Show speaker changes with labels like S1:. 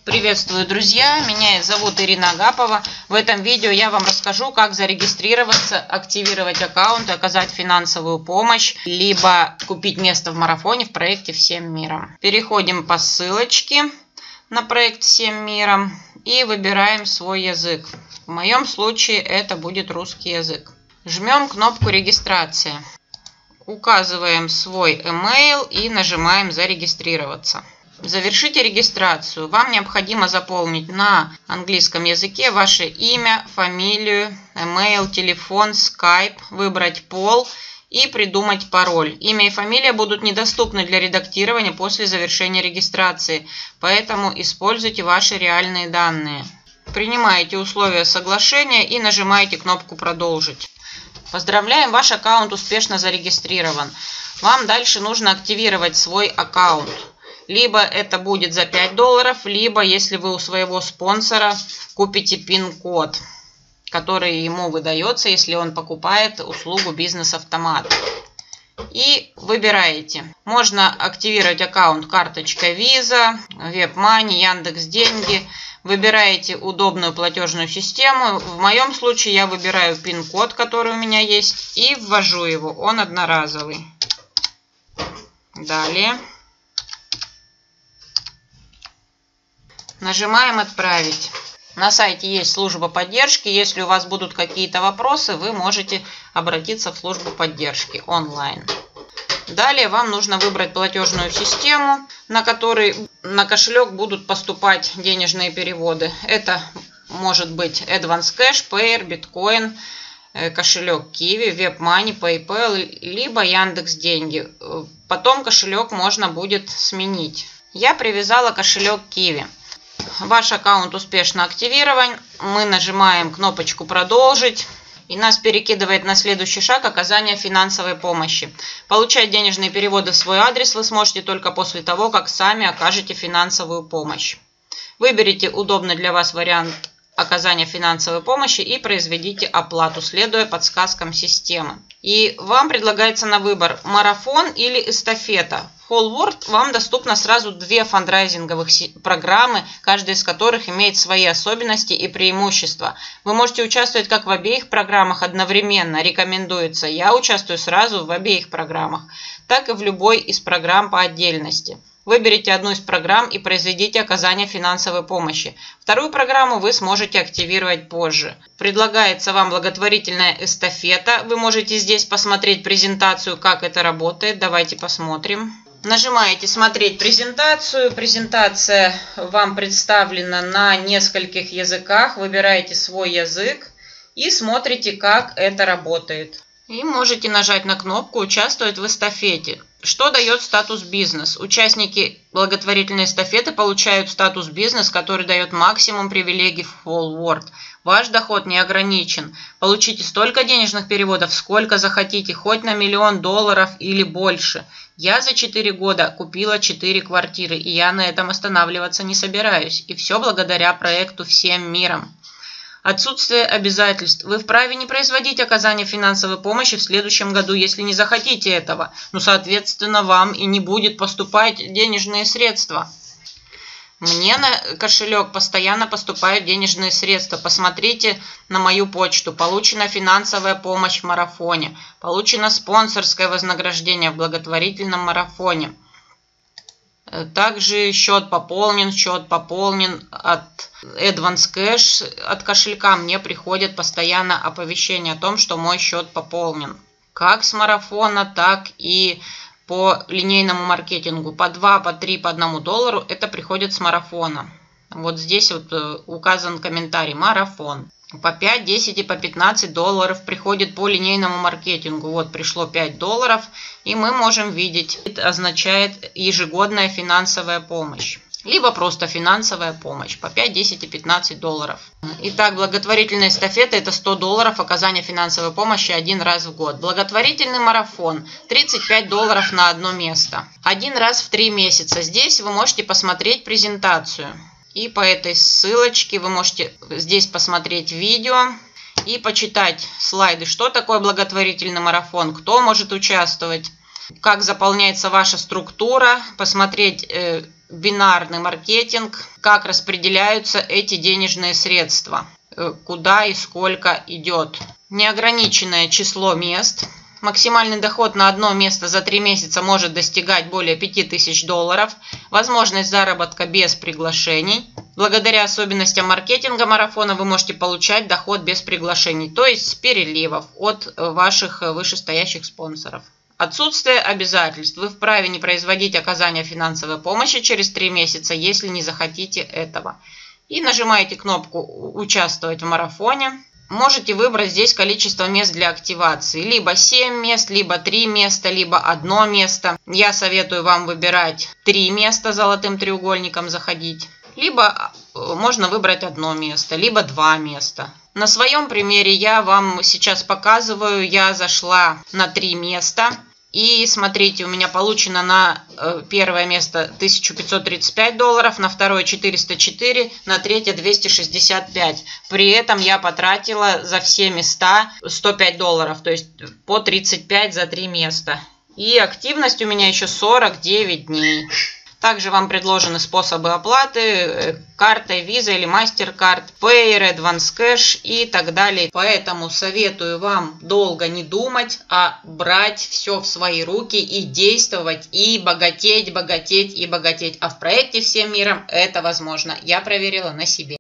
S1: Приветствую, друзья! Меня зовут Ирина Агапова. В этом видео я вам расскажу, как зарегистрироваться, активировать аккаунт, оказать финансовую помощь, либо купить место в марафоне в проекте «Всем миром». Переходим по ссылочке на проект «Всем миром» и выбираем свой язык. В моем случае это будет русский язык. Жмем кнопку «Регистрация». Указываем свой email и нажимаем «Зарегистрироваться». Завершите регистрацию. Вам необходимо заполнить на английском языке ваше имя, фамилию, email, телефон, Skype, выбрать пол и придумать пароль. Имя и фамилия будут недоступны для редактирования после завершения регистрации, поэтому используйте ваши реальные данные. Принимаете условия соглашения и нажимаете кнопку «Продолжить». Поздравляем, ваш аккаунт успешно зарегистрирован. Вам дальше нужно активировать свой аккаунт. Либо это будет за $5, либо если вы у своего спонсора купите пин-код, который ему выдается, если он покупает услугу бизнес-автомат. И выбираете. Можно активировать аккаунт карточкой Visa, WebMoney, Яндекс.Деньги. Выбираете удобную платежную систему. В моем случае я выбираю пин-код, который у меня есть, и ввожу его. Он одноразовый. Далее. Нажимаем «Отправить». На сайте есть служба поддержки. Если у вас будут какие-то вопросы, вы можете обратиться в службу поддержки онлайн. Далее вам нужно выбрать платежную систему, на которой на кошелек будут поступать денежные переводы. Это может быть Advance Cash, Payer, Bitcoin, кошелек Kiwi, WebMoney, PayPal, либо Яндекс.Деньги. Потом кошелек можно будет сменить. Я привязала кошелек Kiwi. Ваш аккаунт успешно активирован. Мы нажимаем кнопочку «Продолжить». И нас перекидывает на следующий шаг оказания финансовой помощи. Получать денежные переводы в свой адрес вы сможете только после того, как сами окажете финансовую помощь. Выберите удобный для вас вариант оказания финансовой помощи и произведите оплату, следуя подсказкам системы. И вам предлагается на выбор марафон или эстафета. В Whole World вам доступно сразу две фандрайзинговых программы, каждая из которых имеет свои особенности и преимущества. Вы можете участвовать как в обеих программах одновременно, рекомендуется. Я участвую сразу в обеих программах, так и в любой из программ по отдельности. Выберите одну из программ и произведите оказание финансовой помощи. Вторую программу вы сможете активировать позже. Предлагается вам благотворительная эстафета. Вы можете здесь посмотреть презентацию, как это работает. Давайте посмотрим. Нажимаете «Смотреть презентацию». Презентация вам представлена на нескольких языках. Выбираете свой язык и смотрите, как это работает. И можете нажать на кнопку «Участвовать в эстафете». Что дает статус бизнес? Участники благотворительной эстафеты получают статус бизнес, который дает максимум привилегий в Whole World. Ваш доход не ограничен. Получите столько денежных переводов, сколько захотите, хоть на $1 миллион или больше. Я за 4 года купила 4 квартиры, и я на этом останавливаться не собираюсь. И все благодаря проекту «Всем миром». Отсутствие обязательств. Вы вправе не производить оказание финансовой помощи в следующем году, если не захотите этого. Ну, соответственно, вам и не будет поступать денежные средства. Мне на кошелек постоянно поступают денежные средства. Посмотрите на мою почту. Получена финансовая помощь в марафоне. Получено спонсорское вознаграждение в благотворительном марафоне. Также счет пополнен от Advance Cash, от кошелька мне приходят постоянно оповещения о том, что мой счет пополнен. Как с марафона, так и по линейному маркетингу. По 2, по 3, по $1 это приходит с марафона. Вот здесь вот указан комментарий «Марафон». По 5, 10 и по $15 приходит по линейному маркетингу. Вот пришло $5, и мы можем видеть. Это означает ежегодная финансовая помощь. Либо просто финансовая помощь по 5, 10 и $15. Итак, благотворительная эстафета – это $100 оказания финансовой помощи один раз в год. Благотворительный марафон – $35 на одно место. Один раз в 3 месяца. Здесь вы можете посмотреть презентацию. И по этой ссылочке вы можете здесь посмотреть видео и почитать слайды, что такое благотворительный марафон, кто может участвовать, как заполняется ваша структура, посмотреть бинарный маркетинг, как распределяются эти денежные средства, куда и сколько идет. Неограниченное число мест. Максимальный доход на одно место за 3 месяца может достигать более $5000. Возможность заработка без приглашений. Благодаря особенностям маркетинга марафона вы можете получать доход без приглашений, то есть с переливов от ваших вышестоящих спонсоров. Отсутствие обязательств. Вы вправе не производить оказание финансовой помощи через 3 месяца, если не захотите этого. И нажимаете кнопку «Участвовать в марафоне». Можете выбрать здесь количество мест для активации. Либо 7 мест, либо 3 места, либо 1 место. Я советую вам выбирать 3 места, золотым треугольником заходить. Либо можно выбрать 1 место, либо 2 места. На своем примере я вам сейчас показываю. Я зашла на 3 места. И смотрите, у меня получено на первое место $1535, на второе 404, на третье 265. При этом я потратила за все места $105, то есть по 35 за 3 места. И активность у меня еще 49 дней. Также вам предложены способы оплаты картой Visa или MasterCard, Payer, Advance Cash и так далее. Поэтому советую вам долго не думать, а брать все в свои руки и действовать, и богатеть, богатеть и богатеть. А в проекте «Всем миром» это возможно. Я проверила на себе.